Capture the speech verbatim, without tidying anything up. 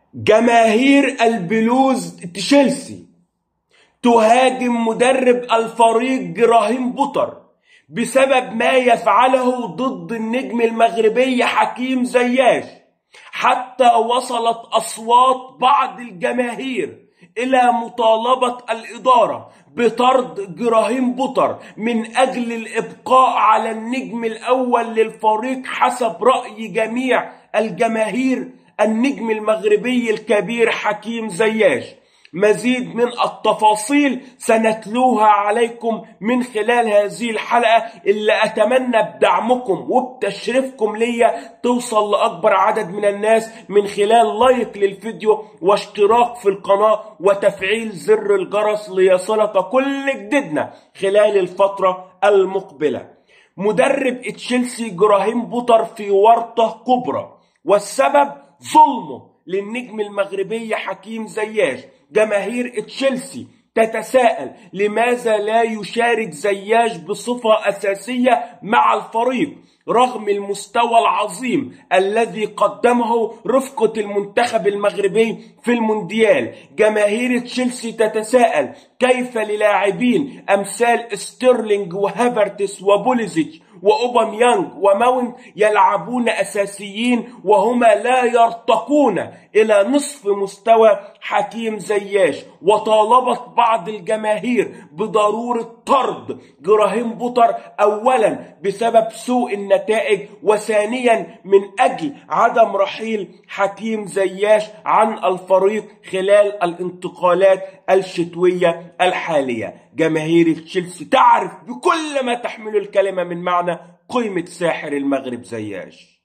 جماهير البلوز تشيلسي تهاجم مدرب الفريق جراهيم بوتر بسبب ما يفعله ضد النجم المغربي حكيم زياش، حتى وصلت أصوات بعض الجماهير إلى مطالبة الإدارة بطرد جراهيم بوتر من أجل الإبقاء على النجم الأول للفريق حسب رأي جميع الجماهير النجم المغربي الكبير حكيم زياش. مزيد من التفاصيل سنتلوها عليكم من خلال هذه الحلقة اللي أتمنى بدعمكم وبتشريفكم ليا توصل لأكبر عدد من الناس من خلال لايك للفيديو واشتراك في القناة وتفعيل زر الجرس ليصلك كل جديدنا خلال الفترة المقبلة. مدرب تشيلسي جراهيم بوتر في ورطة كبرى، والسبب ظلمه للنجم المغربي حكيم زياش. جماهير تشيلسي تتساءل لماذا لا يشارك زياش بصفة أساسية مع الفريق رغم المستوى العظيم الذي قدمه رفقة المنتخب المغربي في المونديال. جماهير تشيلسي تتساءل كيف للاعبين أمثال ستيرلينج وهافرتس وبوليزيتش وأوباميانج وماونت يلعبون أساسيين وهما لا يرتقون إلى نصف مستوى حكيم زياش. وطالبت بعض الجماهير بضرورة طرد جراهيم بوتر أولا بسبب سوء النتائج، وثانيا من أجل عدم رحيل حكيم زياش عن الفريق خلال الانتقالات الشتوية الحالية. جماهير تشيلسي تعرف بكل ما تحمل الكلمة من معنى قيمة ساحر المغرب زياش.